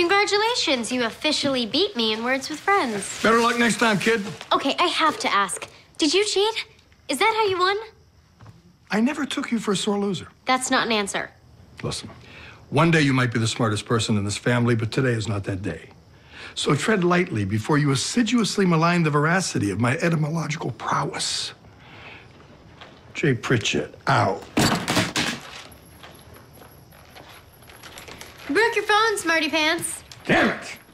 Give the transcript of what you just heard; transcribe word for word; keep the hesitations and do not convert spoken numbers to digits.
Congratulations, you officially beat me in Words with Friends. Better luck next time, kid. Okay, I have to ask. Did you cheat? Is that how you won? I never took you for a sore loser. That's not an answer. Listen, one day you might be the smartest person in this family, but today is not that day. So tread lightly before you assiduously malign the veracity of my etymological prowess. J. Pritchett, out. You broke your phone, smarty pants. Damn it!